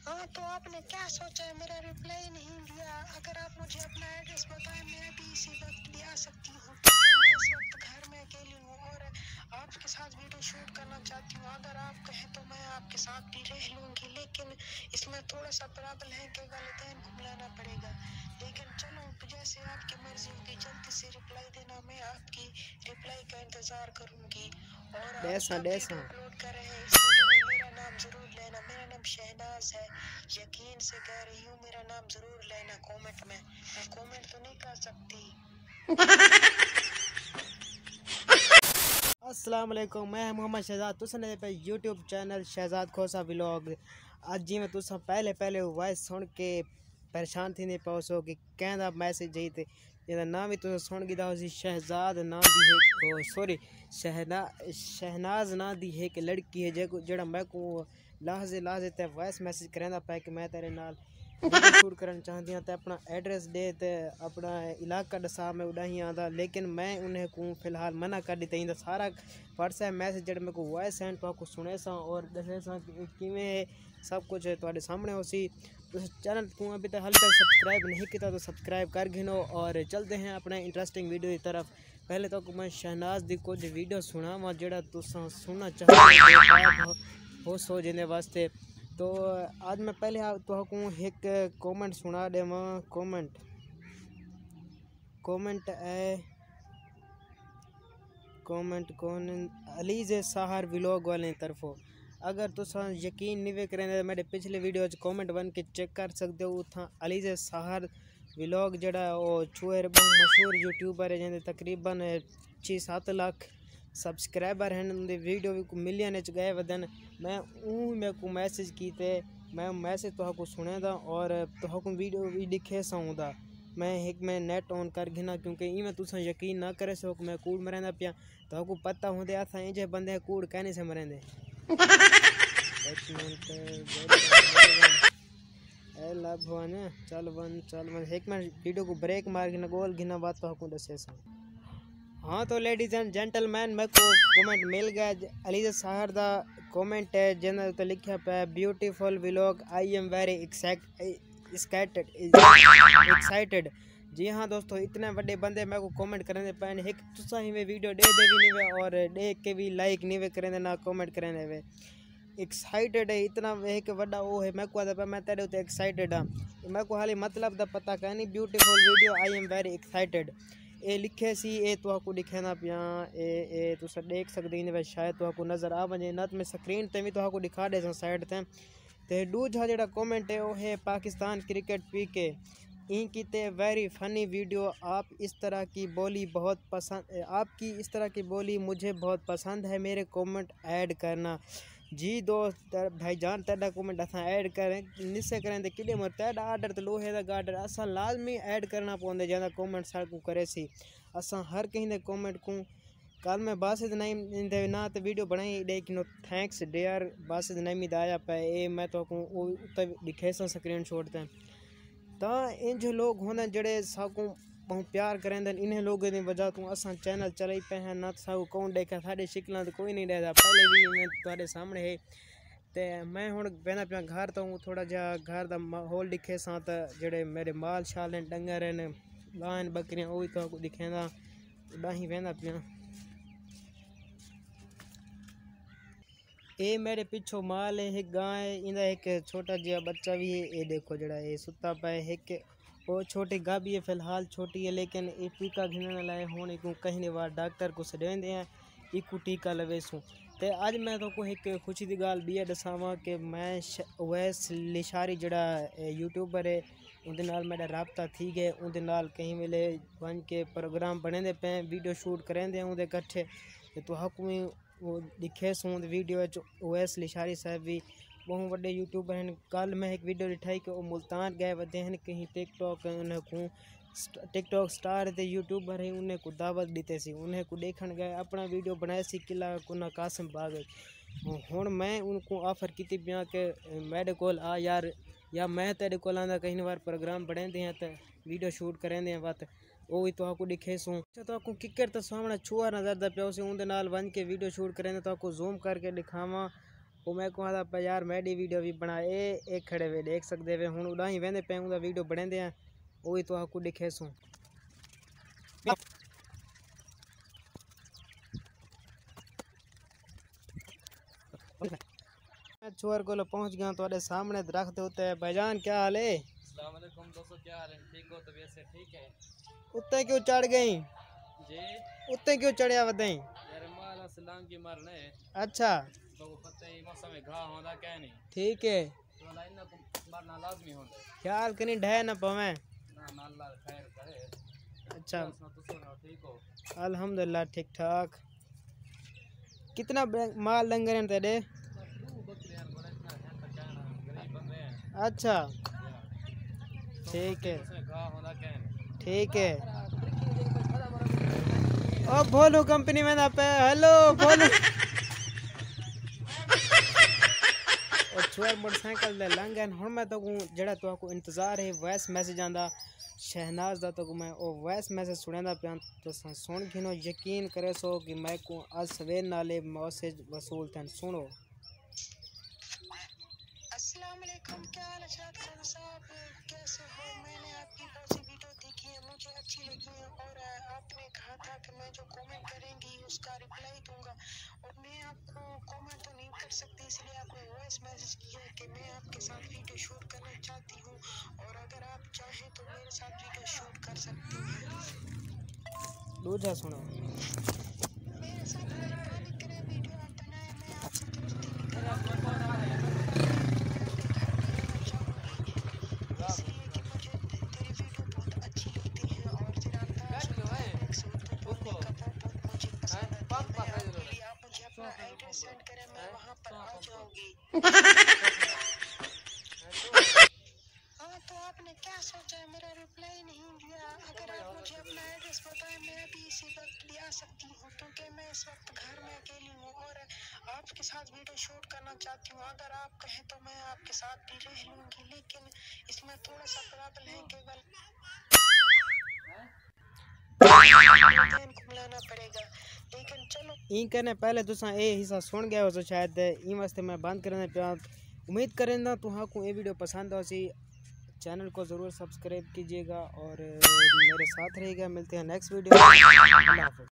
हाँ तो आपने क्या सोचा है, मेरा रिप्लाई नहीं दिया? अगर आप मुझे अपना एड्रेस बताएं, मैं भी इसी वक्त भी आ सकती हूँ, क्योंकि मैं इस वक्त घर में अकेली हूँ और आपके साथ वीडियो शूट करना चाहती हूँ। अगर आप कहें तो मैं आपके साथ भी रह लूँगी, लेकिन इसमें थोड़ा सा प्रॉब्लम है कि वालिदैन को बुलाना पड़ेगा। लेकिन चलो, जैसे आपकी मर्जी होगी, जल्दी से रिप्लाई देना, मैं आपकी रिप्लाई का इंतज़ार करूँगी। और आप जब वीडियो अपलोड कर रहे हैं, इस वीडियो में मेरा नाम जरूर लेना। मेरा नाम शहनाज है, यकीन से कह रही हूँ, मेरा नाम जरूर लेना कमेंट में। मैं कमेंट तो नहीं कर सकती। अस्सलाम वालेकुम, मैं मोहम्मद शहजाद। तुसने पे YouTube channel Shahzad Khosa vlog. अज जिमें तुस पहले वॉइस सुन के परेशान थी नहीं पाओ कि कहना मैसेज जी थे जेदा नाम भी तुस सुन गिदा हो शहजाद ना दी सॉरी शहनाज ना दी एक लड़की है जेड़ा मैं को लाजे ते वॉइस मैसेज करेंदा पे कि मैं तेरे नाल वीडियो शूट करना चाहती हूँ, तो अपना एड्रेस दे ते अपना इलाका दसा मैं उड़ाही आंदा, लेकिन मैं उन्हें को फिलहाल मना कर दी। इंदा सारा व्हाट्सएप मैसेज जब मैं को वॉइस सेंड तो सुने सा और दसे सा किमें सब कुछ तुहाडे सामने हो सी। तो चैनल को अभी तक हाल तक सब्सक्राइब नहीं किया तो सब्सक्राइब कर गिनो और चलते हैं अपने इंटरेस्टिंग वीडियो की तरफ। पहले तो मैं शहनाज दी कुछ वीडियो सुनावा जेड़ा तुसा सुनना चाहते हो सो जिंदे वास्ते। तो आज मैं पहले तो एक कमेंट सुना देवा। कमेंट है कमेंट कौन अलीज साहर व्लॉग वाले तरफों। अगर तुसा यकीन नहीं करें मेरे पिछले वीडियो कमेंट बन के चेक कर सकते हो। उतना अलीज साहर व्लॉग जड़ा वो छुएर बहुत मशहूर यूट्यूबर है जिन्हें तकरीबन 6-7 लाख सब्सक्राइबर हैं। उनके वीडियो भी मिलियन च गए वदन। मैं मेरे को मैसेज कीते, मैं मैसेज तो सुने दा और तो वीडियो भी दिखे साऊँ। मैं एक मैं नेट ऑन कर गिना क्योंकि इवें तुसा यकीन ना करे सो मैं कूड़ मरेंदा पिया। तो पता होंदे असा इंजे बंदे कूड़ कहने से मरेंदे। चल वन एक मिनट वीडियो को ब्रेक मार गिना गोल गिना बात तो दसे सा। हाँ तो लेडीज एंड जेंटलमैन मेरे को कमेंट मिल गया अलीजा साहर दा कमेंट है जिन्हें तो लिखा पे beautiful vlog I am very excited. जी हाँ दोस्तों, इतने बड़े बंदे मेरे को कमेंट करने पे एक तुसा ही वे वीडियो दे भी नहीं वे और देख के भी लाइक नहीं वे करेंगे ना कमेंट करेंगे वे एक्साइटेड है। इतना एक बड़ा वो है मेरे को आता मैं तेरे उते एक्साइटेड हाँ। मेरे को हाली मतलब दा पता कहनी beautiful video I am very excited ए लिखे सी ए तो को दिखे ना पिया ए तुसा देख सकते इन शायद तो नज़र आ वजे ना तो मैं स्क्रीन ते भी तो दिखा दे साइड ते दूजा जड़ा कमेंट है वो है पाकिस्तान क्रिकेट पीके इनकी वेरी फनी वीडियो। आप इस तरह की बोली बहुत पसंद आपकी इस तरह की बोली मुझे बहुत पसंद है, मेरे कमेंट ऐड करना। जी दोस्त भाईजान तेरा कमेंट असा ऐड करें निसे करें तो कि तेरा आर्डर तो लोहे का आर्डर असा लाजमी ऐड करना पौंदे ज्यादा कमेंट सारे को करे सी। असा हर कहीं दे कमेंट को कल मैं बासित नहीं ना तो वीडियो बनाई लेकिन थैंक्स डेयर बासित नहीं आया पे ए मैं तो दिखे सा स्क्रीन शॉट ते तो इन जो लोग होंगे जड़े साकू बहुत प्यार करें इन्हें लोगों की वजह तो असा चैनल चलाई पे हैं ना साकू कौन देखा साढ़े शिकल तो कोई नहीं देखता पहले भी मैं तुम्हारे सामने है। तो मैं हूँ बहना पिया घर तो हूँ थोड़ा जहा घर का माहौल दिखे सा तो जड़े मेरे माल शाल हैं डंगर हैं गाय बकरियाँ वो तो दिखे डाही बहना पिया। ये मेरे पिछो माल है एक गाय इंदा एक छोटा जिहा बच्चा भी है। ये देखो जड़ा ये सुता पाए एक वो छोटी गाभी है फिलहाल छोटी है लेकिन ये टीका घिनने लाए होने को कहीं नहीं बार डॉक्टर को सदेंदे हैं इकू टीका लवेसूँ। तो अज मैं तो एक खुशी की गाल भी है दसावा कि मैं वैस लिशारी जड़ा यूट्यूबर है उनके नाल मेरा रबता थी गए उनके नाल कहीं वेले बन के प्रोग्राम बने पे वीडियो शूट करेंदे उनके कट्ठे तो हकूँ वो दिखे सूँ वीडियो ओएस लिशारी साहब भी बहुत बड़े यूट्यूबर हैं। कल मैं एक वीडियो दिखाई कि वो मुल्तान गए वदे हैं कहीं टिकटॉक उन्हें को टिकटॉक स्टार थे यूट्यूबर है उन्हें को दावत दीते सी उन्हें को देखने गए अपना वीडियो बनाए सी किला कुना कासिम बाग हूँ मैं उनको ऑफर की पिया कि मेरे को आ यार या मैं तेरे को आंदा कहीं बार प्रोग्राम बनाते हैं तो वीडियो शूट करेंदे हैं बात वो भी तो दिखे सूँ तो किकर तो सामने छुआ नजर दा प्यो से उनके नाल बन के वीडियो शूट करें तो जूम करके दिखावा वो मैं को ਆਦਾ पे यार मैं डी वीडियो भी बना एक खड़े वे देख सकते वे हुन उड़ा ही वेंदे पे उदा वीडियो बनांदे हैं ओ ही तो आपको दिखेसू मैं छोर को पहुंच गया तो सामने दरख्त होते है। भाईजान क्या हाल है? अस्सलाम वालेकुम दोस्तों, क्या हाल है? ठीक हो? तबीयत से ठीक है? उत्ते क्यों चढ़ गई? जी उत्ते क्यों चढ़िया वदई? यार माला सलाम की मरने अच्छा तो पता ही मौसम में घा होंदा क्या नहीं ठीक है तो लाइन को मरना लाजमी होंदा ख्याल कनी ढह न पवे ना ना अल्लाह खैर करे। अच्छा सुनो तो सुनो ठीक हो? अल्हम्दुलिल्लाह ठीक ठाक। कितना माल डंगर हैं तेरे? बकरियां बड़े इतना है तो क्या ना गरीब बंदे हैं। अच्छा ठीक है उसमें घा होंदा क्या नहीं। ठीक है। ओ बोलो कंपनी में ना पे हेलो बोलो और छुआ मोटरसाइकिल दे लंघन हुन मैं तो जेड़ा तो को इंतजार है वॉइस मैसेज आंदा शहनाज दा तो मैं ओ वॉइस मैसेज सुनेंदा पिया तो सुन घिनो यकीन करे सो कि मैं को आज सवेर नाले मैसेज वसूल थन सुनो। अस्सलाम वालेकुम, क्या हाल है खान साहब, कैसे हो? मैंने आपकी बहुत सी वीडियो देखी है, मुझे अच्छी लगी है और आपने कहा था कि मैं जो कमेंट करेंगी उसका रिप्लाई दूंगा और मैं आपको कमेंट तो नहीं कर सकती इसलिए आपने वॉइस मैसेज किया कि मैं आपके साथ वीडियो शूट करना चाहती हूँ और अगर आप चाहें तो मेरे साथ वीडियो शूट कर सकती हैं। दूजा सुनो मेरे साथ मेहरबानी करें, वीडियो आप बनाए, मैं आपसे दोस्ती भी करना इसलिए कि मुझे तेरी वीडियो बहुत अच्छी लगती है और तेरा अंदाज बोलने का बहुत मुझे पसंद आता है। मैं आपके लिए आप मुझे अपना एड्रेस सेंड करें, मैं वहाँ पर आ जाऊँगी। हाँ तो आपने क्या सोचा, मेरा रिप्लाई नहीं दिया? अगर आप मुझे अपना एड्रेस बताएं मैं भी इसी वक्त भी आ सकती हूँ क्योंकि मैं इस वक्त घर में अकेली हूँ और आपके साथ वीडियो शूट करना चाहती हूँ। अगर आप कहें तो मैं आपके साथ भी रह लूँगी लेकिन इसमें थोड़ा सा प्रॉब्लम है, केवल को बुलाना पड़ेगा लेकिन चलो ई करने पहले तुसा ए हिस्सा सुन गए हो तो शायद ई वास्ते मैं बंद करने पे उम्मीद करेंदा तुहा को ये वीडियो पसंद हो सी चैनल को ज़रूर सब्सक्राइब कीजिएगा और मेरे साथ रहिएगा। मिलते हैं नेक्स्ट वीडियो में। अल्लाह हाफ़िज़।